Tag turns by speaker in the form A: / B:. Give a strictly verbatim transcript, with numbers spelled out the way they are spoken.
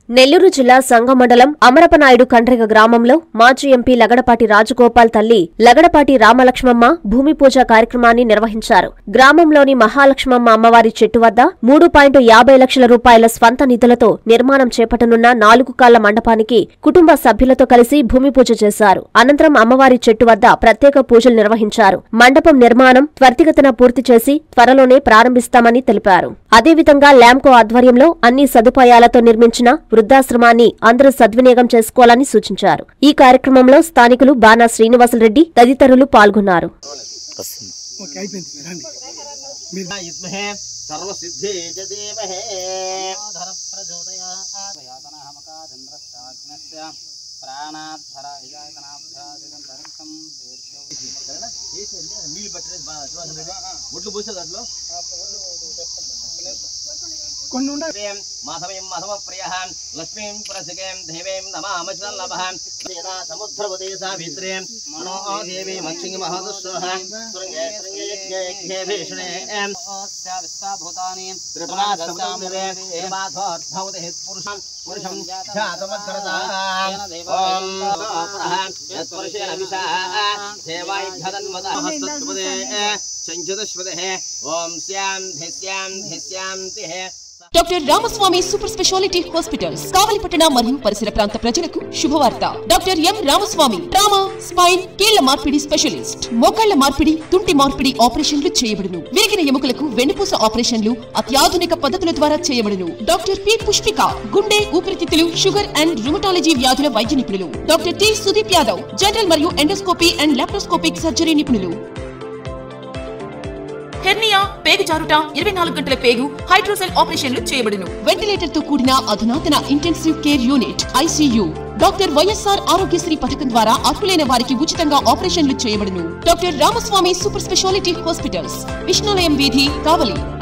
A: నెల్లూరు జిల్లా సంగం మండలం అమరపనాయుడు కండ్రిగ గ్రామంలో మాజీ ఎంపీ లగడపాటి రాజగోపాల్ తల్లి లగడపాటి రామలక్ష్మమ్మ భూమి పూజ కార్యక్రమాన్ని నిర్వహించారు. గ్రామంలోని మహాలక్ష్మమ్మ అమ్మవారి చెట్టు వద్ద మూడు పాయింట్ యాభై లక్షల రూపాయల స్వంత నిధులతో నిర్మాణం చేపట్టనున్న నాలుగు కాళ్ల మండపానికి కుటుంబ సభ్యులతో కలిసి భూమి పూజ చేశారు. అనంతరం అమ్మవారి చెట్టు వద్ద ప్రత్యేక పూజలు నిర్వహించారు. మండపం నిర్మాణం త్వరితగతిన పూర్తి చేసి త్వరలోనే ప్రారంభిస్తామని తెలిపారు. అదేవిధంగా ల్యాంకో ఆధ్వర్యంలో అన్ని సదుపాయాలతో నిర్మించిన వృద్ధాశ్రమాన్ని అందరూ సద్వినియోగం చేసుకోవాలని సూచించారు. ఈ కార్యక్రమంలో స్థానికులు బాణా శ్రీనివాసరెడ్డి తదితరులు పాల్గొన్నారు.
B: మాధవీం మాధవ ప్రియ లక్ష్మీం ప్రసికేం దేవీం నమామచల్లభాం సముద్రవతే సావిత్రే మనో దేవీ మక్షింగి మహోదస్సః శృంగే శృంగే యజ్ఞే యజ్ఞే భీషణే ఓస్య విశ్వభూతాని త్రిపురాదస్తామిరే ఏమాధోద్భవతే పురుషం పురుషం ఛాతమద్రదాం ఓం ప్రహం యత్పురుషేణ విశా దేవాయిఘదన్మదః హస్తత్వదే సంచదశ్వదే ఓం శ్యాం ధిస్యాం ధిస్యాం తిః.
C: Doctor Ramaswamy super speciality hospitals కావలిపట్టణ మరియు పరిసర ప్రాంత ప్రజలకు శుభవార్త. Doctor M Ramaswamy trauma, spine, కీళ్ల మార్పిడి స్పెషలిస్ట్. మోకాళ్ల మార్పిడి, తుంటి మార్పిడి ఆపరేషన్లు చేయబడును. విరిగిన ఎముకలకు వెన్నుపూస ఆపరేషన్లు అత్యాధునిక పద్ధతుల ద్వారా చేయబడును. డాక్టర్ పి పుష్పిక గుండె, ఊపిరితిత్తులు, షుగర్ అండ్ రుమటాలజీ వ్యాధుల వైద్య నిపుణులు. Doctor T Sudeep Yadav general మరియు ఎండోస్కోపీ అండ్ లాప్రోస్కోపిక్ సర్జరీ నిపుణులు. హెర్నియా, పేగు జారుట, ఇరవై నాలుగు గంటల పేగు, హైడ్రోసెల్ ఆపరేషన్లు చేయబడును. వెంటిలేటర్ తో కూడిన అధునాతన intensive care unit ICU. Doctor YSR Aarogyasri పథకం ద్వారా అర్హులైన వారికి ఉచితంగా ఆపరేషన్లు చేయబడును. Doctor Ramaswamy super speciality hospitals, Vishnulayam వీధి, కావలి.